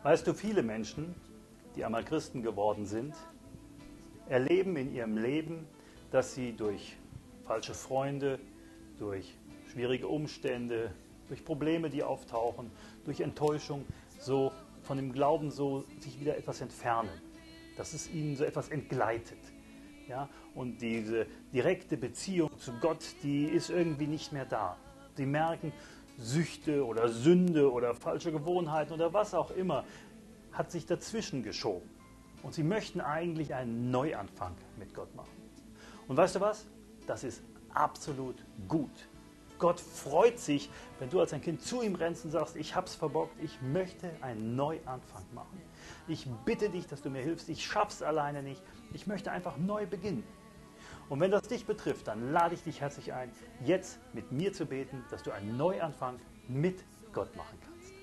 Weißt du, viele Menschen, die einmal Christen geworden sind, erleben in ihrem Leben, dass sie durch falsche Freunde, durch schwierige Umstände, durch Probleme, die auftauchen, durch Enttäuschung, so von dem Glauben so sich wieder etwas entfernen, dass es ihnen so etwas entgleitet. Ja? Und diese direkte Beziehung zu Gott, die ist irgendwie nicht mehr da. Sie merken, Süchte oder Sünde oder falsche Gewohnheiten oder was auch immer hat sich dazwischen geschoben. Und sie möchten eigentlich einen Neuanfang mit Gott machen. Und weißt du was? Das ist absolut gut. Gott freut sich, wenn du als ein Kind zu ihm rennst und sagst, ich hab's verbockt, ich möchte einen Neuanfang machen. Ich bitte dich, dass du mir hilfst, ich schaff's alleine nicht, ich möchte einfach neu beginnen. Und wenn das dich betrifft, dann lade ich dich herzlich ein, jetzt mit mir zu beten, dass du einen Neuanfang mit Gott machen kannst.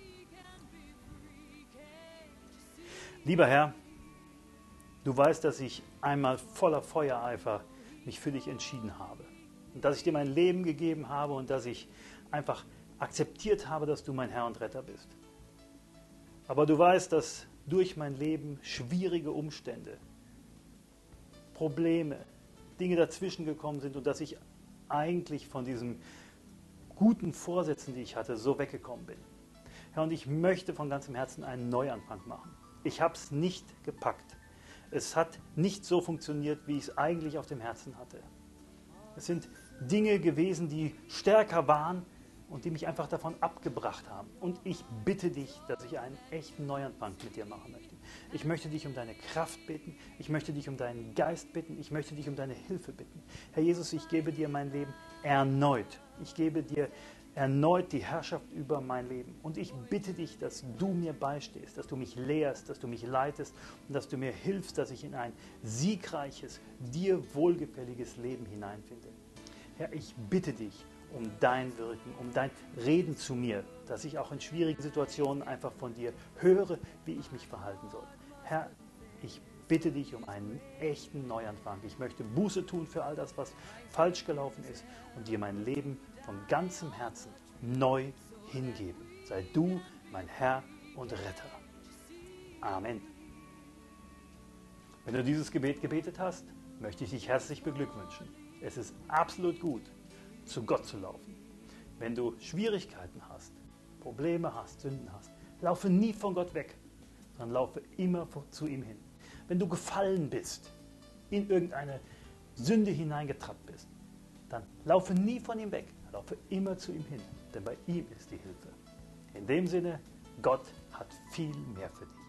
Lieber Herr, du weißt, dass ich einmal voller Feuereifer mich für dich entschieden habe. Und dass ich dir mein Leben gegeben habe und dass ich einfach akzeptiert habe, dass du mein Herr und Retter bist. Aber du weißt, dass durch mein Leben schwierige Umstände, Probleme, Dinge dazwischen gekommen sind und dass ich eigentlich von diesen guten Vorsätzen, die ich hatte, so weggekommen bin. Herr, und ich möchte von ganzem Herzen einen Neuanfang machen. Ich habe es nicht gepackt. Es hat nicht so funktioniert, wie ich es eigentlich auf dem Herzen hatte. Es sind Dinge gewesen, die stärker waren und die mich einfach davon abgebracht haben. Und ich bitte dich, dass ich einen echten Neuanfang mit dir machen möchte. Ich möchte dich um deine Kraft bitten, ich möchte dich um deinen Geist bitten, ich möchte dich um deine Hilfe bitten. Herr Jesus, ich gebe dir mein Leben erneut. Ich gebe dir erneut die Herrschaft über mein Leben. Und ich bitte dich, dass du mir beistehst, dass du mich lehrst, dass du mich leitest und dass du mir hilfst, dass ich in ein siegreiches, dir wohlgefälliges Leben hineinfinde. Herr, ich bitte dich um dein Wirken, um dein Reden zu mir, dass ich auch in schwierigen Situationen einfach von dir höre, wie ich mich verhalten soll. Herr, ich bitte dich um einen echten Neuanfang. Ich möchte Buße tun für all das, was falsch gelaufen ist und dir mein Leben von ganzem Herzen neu hingeben. Sei du mein Herr und Retter. Amen. Wenn du dieses Gebet gebetet hast, möchte ich dich herzlich beglückwünschen. Es ist absolut gut, zu Gott zu laufen. Wenn du Schwierigkeiten hast, Probleme hast, Sünden hast, laufe nie von Gott weg, sondern laufe immer zu ihm hin. Wenn du gefallen bist, in irgendeine Sünde hineingetrappt bist, dann laufe nie von ihm weg, laufe immer zu ihm hin, denn bei ihm ist die Hilfe. In dem Sinne, Gott hat viel mehr für dich.